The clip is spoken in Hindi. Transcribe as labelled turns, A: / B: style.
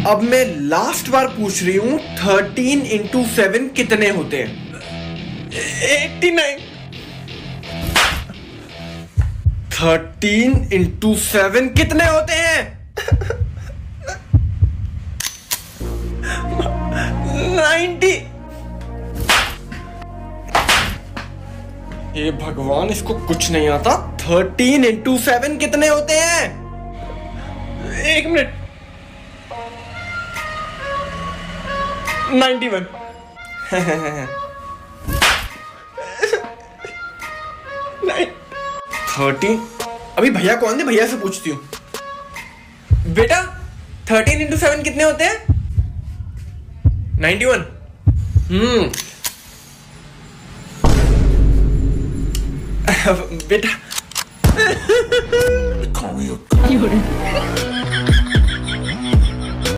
A: अब मैं लास्ट बार पूछ रही हूँ 13 इंटू 7 कितने होते हैं? 89। 13 इंटू 7 कितने होते हैं? 90। हे भगवान, इसको कुछ नहीं आता। 13 इंटू 7 कितने होते हैं? एक मिनट। 91। 13। अभी भैया कौन थे, भैया से पूछती हूँ। बेटा 13 इंटू 7 कितने होते हैं? 91। बेटा